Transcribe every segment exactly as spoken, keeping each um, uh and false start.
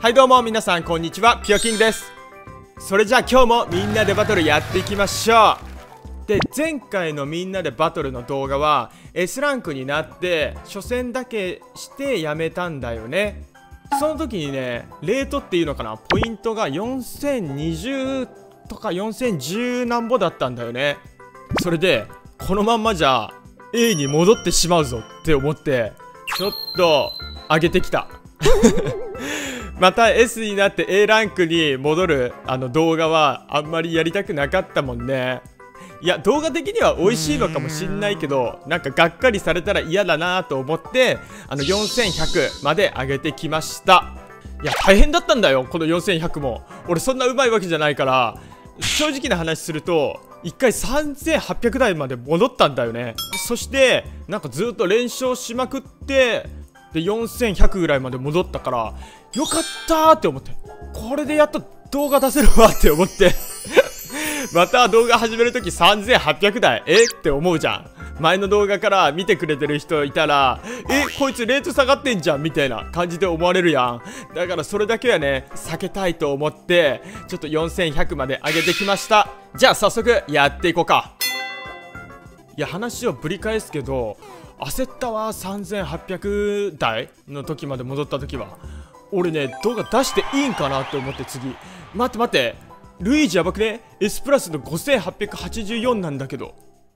はいどうも皆さんこんにちは、ピオキングです。それじゃあ今日もみんなでバトルやっていきましょう。で、前回のみんなでバトルの動画は S ランクになって初戦だけしてやめたんだよね。その時にね、レートっていうのかな、ポイントがよんせんにじゅうとかよんせんじゅうなんぼだったんだよね。それでこのまんまじゃ A に戻ってしまうぞって思ってちょっと上げてきたまた S になって A ランクに戻るあの動画はあんまりやりたくなかったもんね。いや、動画的には美味しいのかもしんないけど、なんかがっかりされたら嫌だなと思ってあのよんせんひゃくまで上げてきました。いや、大変だったんだよこのよんせんひゃくも。俺そんなうまいわけじゃないから、正直な話するといっかいさんぜんはっぴゃくだいまで戻ったんだよね。そしてなんかずっと連勝しまくってでよんせんひゃくぐらいまで戻ったからよかったーって思って、これでやっと動画出せるわって思ってまた動画始めるときさんぜんはっぴゃくだいえって思うじゃん。前の動画から見てくれてる人いたら、えこいつレート下がってんじゃんみたいな感じで思われるやん。だからそれだけはね避けたいと思ってちょっとよんせんひゃくまで上げてきました。じゃあ早速やっていこうか。いや、話をぶり返すけど焦ったわ。さんぜんはっぴゃくだいの時まで戻った時は俺ね、動画出していいんかなって思って、次待って待って、ルイージやばくね？ S プラスのごせんはっぴゃくはちじゅうよんなんだけど、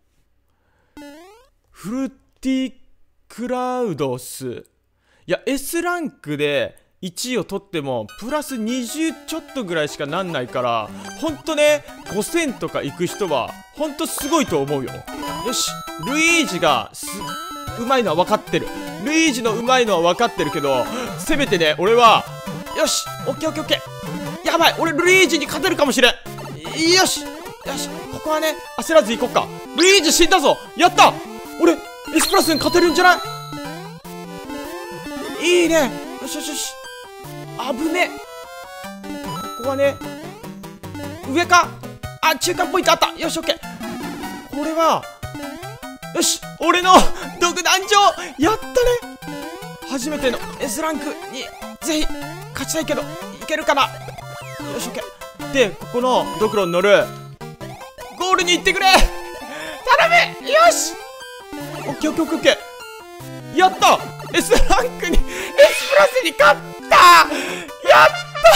フルティクラウドス、いや S ランクでいちいを取ってもプラスにじゅうちょっとぐらいしかなんないから、ほんとねごせんとか行く人はほんとすごいと思うよ。よし、ルイージがすうまいのは分かってる。ルイージのうまいのは分かってるけど、せめてね俺はよし、オッケーオッケーオッケー、やばい、俺ルイージに勝てるかもしれん。よしよし、ここはね焦らず行こっか。ルイージ死んだぞ、やった、俺 S プラスに勝てるんじゃない？いいね、よしよしよし、危ね。ここはね上か、あ、中間ポイントあった。よし、オッケー。これはよし、俺の独壇場やったね。初めての S ランクにぜひ勝ちたいけどいけるかな。よし、オッケー。で、ここのドクロに乗るゴールに行ってくれ、頼む。よし、オッケーオッケーオッケー、やった。 S ランクに S プラスに勝った、や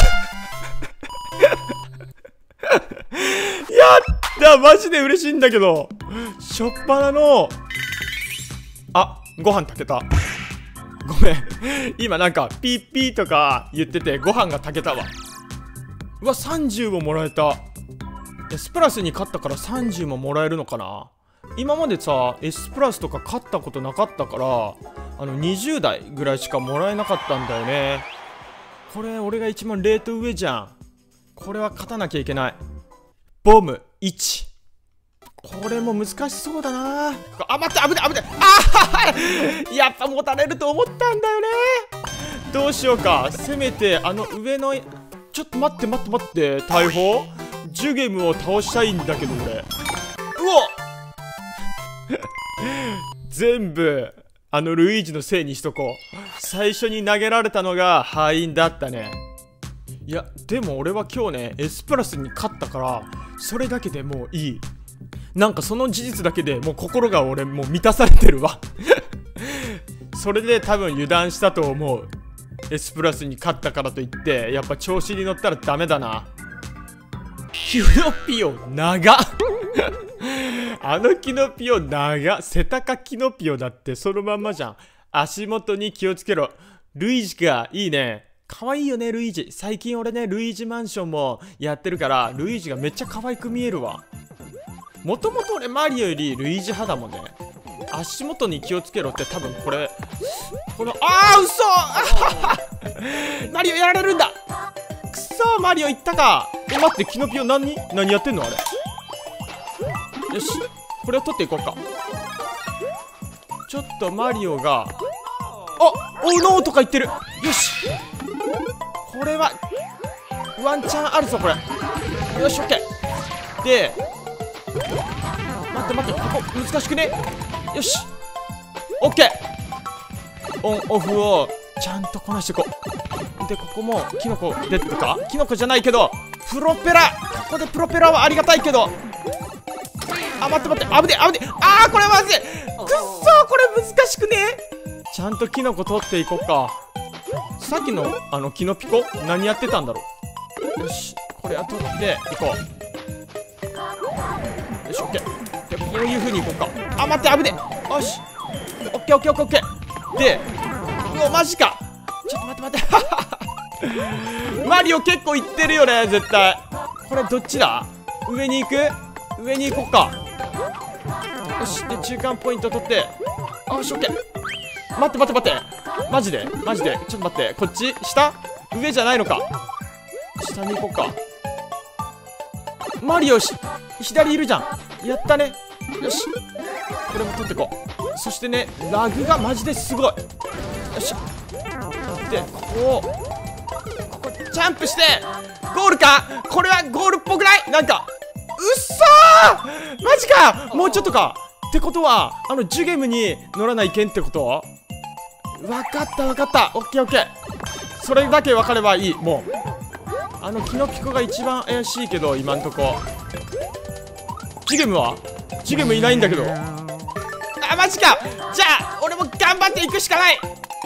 ったやったマジで嬉しいんだけど、しょっぱなのあ、ご飯炊けた。ごめん今なんかピーピーとか言っててご飯が炊けたわ。うわ、さんじゅうももらえた。 S プラスに勝ったからさんじゅうももらえるのかな。今までさ S プラスとか勝ったことなかったからあのにじゅうだいぐらいしかもらえなかったんだよね。これ俺が一番レート上じゃん。これは勝たなきゃいけない。ボムいち、これも難しそうだなあ。待って、危ない危ない、あやっぱ持たれると思ったんだよね。どうしようか、せめてあの上の、ちょっと待って待って待って、大砲ジュゲムを倒したいんだけど俺、うお全部あのルイージのせいにしとこう。最初に投げられたのが敗因だったね。いやでも俺は今日ね S プラスに勝ったからそれだけでもういい。なんかその事実だけでもう心が俺もう満たされてるわそれで多分油断したと思う。 S プラスに勝ったからといってやっぱ調子に乗ったらダメだな。キノピオ長っあのキノピオ長っ、セタカキノピオだってそのまんまじゃん。足元に気をつけろ。ルイージか、いいね、かわいいよねルイージ。最近俺ねルイージマンションもやってるからルイージがめっちゃ可愛く見えるわ。もともと俺マリオよりルイージ派だもんね。足元に気をつけろって多分これこのあー嘘マリオやられるんだ。くそ、マリオいったか。え待って、キノピオ何何やってんのあれ。よし、これを取っていこうか。ちょっとマリオがあおノーとか言ってる。よし、これはワンチャンあるぞこれ。よし、オッケー。で待って待って、ここ難しくね。よし、オッケー。オンオフをちゃんとこなしていこう。 でここもキノコ出てるか。キノコじゃないけどプロペラ、ここでプロペラはありがたいけど、あ、待って待って、危ねえ危ねえ。あー、これまずい。くっそー、これ難しくね。ちゃんとキノコ取っていこうか。さっきのあのキノピコ何やってたんだろう。よし、これは取っていこう。よし、オッケー。でこういう風にいこうか。あ、待って、危ねえ。よし、オッケーオッケーオッケーオッケー。で、うわマジか。ちょっと待って待ってマリオ結構いってるよね絶対。これどっちだ。上に行く、上に行こうか。よし、で中間ポイント取って、よし、オッケー。待って待って待って、マジでマジでちょっと待って、こっち下上じゃないのか。下に行こうか。マリオし左いるじゃん。やったね。よし、これも取ってこう。そしてね、ラグがマジですごい。よし、でここここジャンプしてゴールか。これはゴールっぽくない。なんかうっそー、マジか。もうちょっとか。ってことはあのジュゲムに乗らないけんってこと。わかったわかった。オッケーオッケー。それだけ分かればいい。もうあのキノピコが一番怪しいけど今んとこ。ジュゲムはジュゲムいないんだけど。あ、マジか。じゃあ俺も頑張っていくしかない。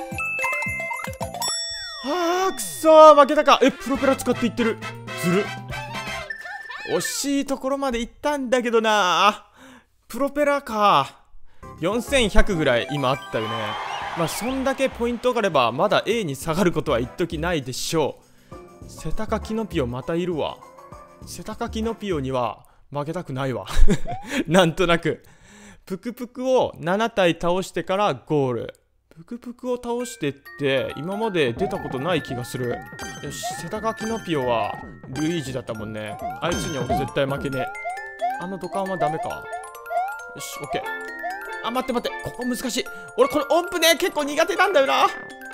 あー、くそー、負けたか。え、プロペラ使っていってる。ずる。惜しいところまで行ったんだけどな。プロペラか。よんせんひゃくぐらい今あったよね。まあそんだけポイントがあればまだ A に下がることは一時ないでしょう。セタカキノピオまたいるわ。セタカキノピオには負けたくないわなんとなく。プクプクをなな体倒してからゴール。プクプクを倒してって今まで出たことない気がする。よし、セタカキノピオはルイージだったもんね。あいつには俺絶対負けねえ。あの土管はダメか。よし、オッケー。あ、待って待って、ここ難しい。俺これ音符ね結構苦手なんだよな。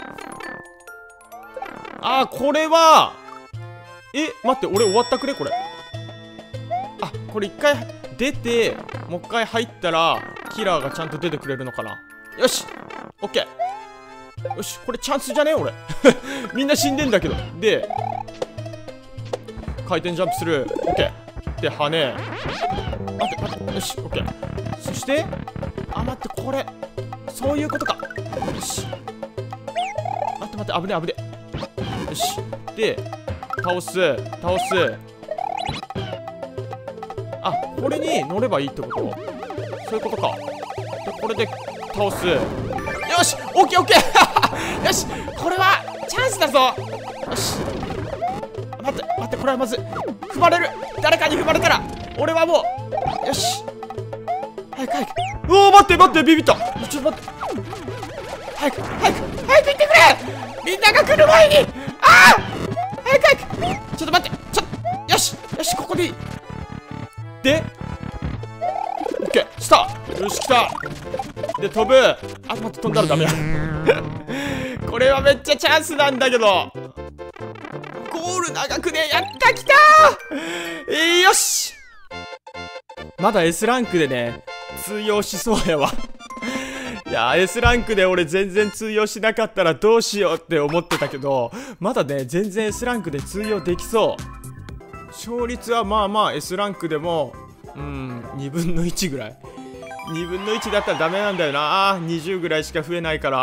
あー、これはえ、待って、俺終わったくれこれ。あ、これ一回出てもう一回入ったらキラーがちゃんと出てくれるのかな。よし、オッケー。よし、これチャンスじゃね俺みんな死んでんだけど。で回転ジャンプする。オッケー。で羽根。待って待って、よし、オッケー。そしてあ、待って、これそういうことか。よし、待って待って、危ね危ね。よし、で倒す倒す。あ、これに乗ればいいってこと。そういうことか。でこれで倒す。よし、オッケーオッケーよし、これはチャンスだぞ。よし、待って待って、これはまず踏まれる。誰かに踏まれたら俺はもう。よし、早く早く。うおー、待って待って、ビビった。ちょっと待って、早く早く早く行ってくれ。みんなが来る前に。ああ、早く早く。ちょっと待って、ちょっと、よしよし、ここでいい。でオッケー、スター。よし、来た。で飛ぶ。あ、待って、飛んだらダメやこれはめっちゃチャンスなんだけど。ゴール長くね。やった、来たー、えー、よし。まだ S ランクでね通用しそうやわいや S ランクで俺全然通用しなかったらどうしようって思ってたけど、まだね全然 S ランクで通用できそう。勝率はまあまあ S ランクでもうんにぶんのいちぐらい。にぶんのいちだったらダメなんだよな。にじゅうぐらいしか増えないから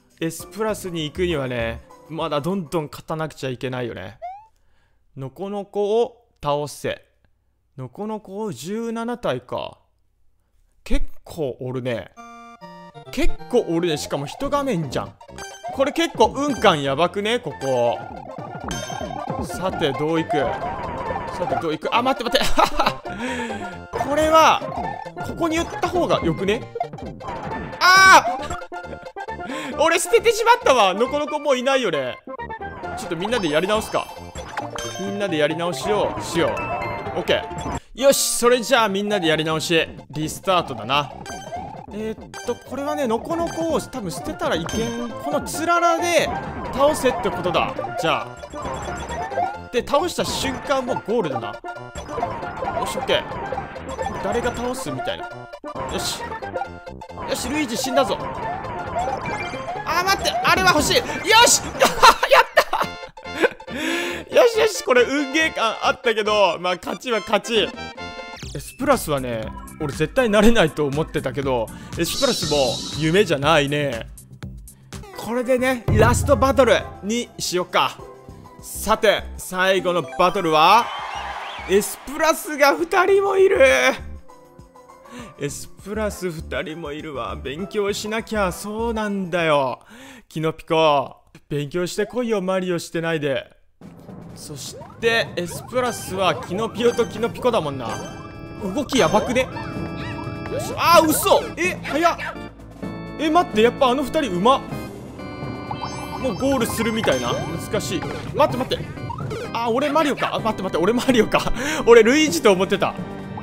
S プラスに行くにはねまだどんどん勝たなくちゃいけないよね。ノコノコを倒せ。ノコノコをじゅうなな体か。結構おるね。結構おるね。しかも一画面じゃん。これ結構運感やばくねここ。さてどういくさてどういく。あ、待って待ってこれはここに言った方がよくね。ああ俺捨ててしまったわ。ノコノコもういないよね。ちょっとみんなでやり直すか。みんなでやり直しをしよう。オッケー。よし、それじゃあみんなでやり直しリスタートだな。えー、っとこれはねノコノコを多分捨てたらいけん。このつららで倒せってことだ。じゃあで倒した瞬間もうゴールだな。よし、オッケー。誰が倒すみたいな。よしよし、ルイージ死んだぞ。あー、待って、あれは欲しい。よしやったこれ運ゲー感あったけど、まあ勝ちは勝ち。 S プラスはね、俺絶対なれないと思ってたけど S プラスも夢じゃないね。これでねラストバトルにしよっか。さて最後のバトルは S プラスがふたりもいる。 S プラスふたりもいるわ。勉強しなきゃ。そうなんだよキノピコ、勉強してこいよ、マリオしてないで。そして S プラスはキノピオとキノピコだもんな。動きやばくね。よし、あー嘘。え早っ。え待って、やっぱあのふたりうまっ。もうゴールするみたいな。難しい。待って待って、あ俺マリオか。あ待って待って、俺マリオか俺ルイージと思ってた。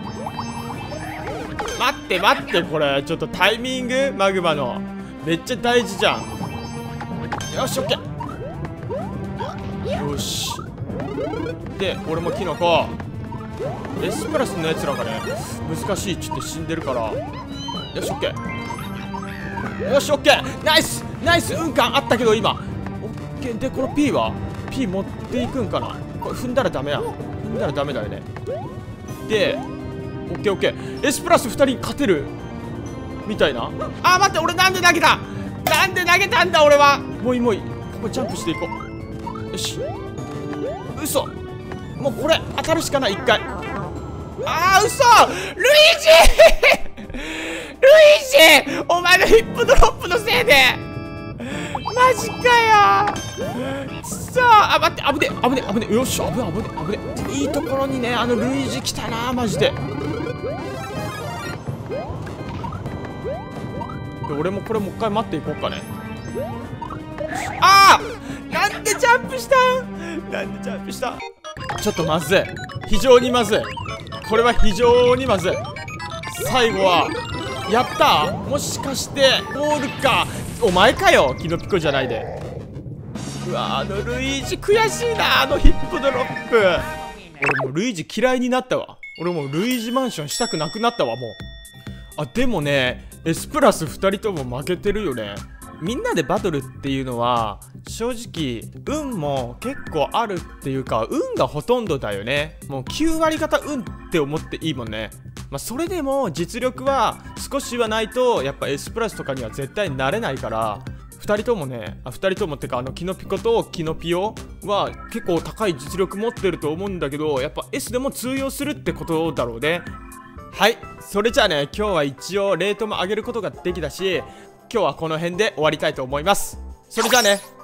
待って待って、これちょっとタイミングマグマのめっちゃ大事じゃん。よしオッケー。よしで俺もキノコ S プラスのやつらがね難しいっちって死んでるから。よしオッケー。よしオッケー。ナイスナイス。運感あったけど今オッケー。でこの P は P 持っていくんかな。これ踏んだらダメや。踏んだらダメだよね。でオッケーオッケー。 S プラスふたりに勝てるみたいな。あー待って、俺なんで投げた。なんで投げたんだ俺は。もういいもういい、ここジャンプしていこう。よし、嘘。もうこれ当たるしかない。一回。あー嘘。ルイージルイージお前のヒップドロップのせいでマジかよ。さあ、あ待って、危ね危ね危ね。よし危ね危ね危ね。いいところにねあのルイージ来たなマジで。で俺もこれもう一回待っていこうかね。ああなんでジャンプしたん。なんでジャンプした。ちょっとまずい。非常にまずい。これは非常にまずい。最後はやった。もしかしてゴールか。お前かよキノピコじゃないで。うわあのルイージ悔しいな。あのヒップドロップ。俺もうルイージ嫌いになったわ。俺もうルイージマンションしたくなくなったわもう。あでもね S プラスふたりとも負けてるよね。みんなでバトルっていうのは正直運も結構あるっていうか運がほとんどだよね。もうきゅうわり方運って思っていいもんね。まあそれでも実力は少しはないとやっぱ S プラスとかには絶対なれないから、ふたりともね、あふたりともってかあのキノピコとキノピオは結構高い実力持ってると思うんだけど、やっぱ S でも通用するってことだろうね。はい、それじゃあね今日は一応レートも上げることができたし、今日はこの辺で終わりたいと思います。それじゃあね。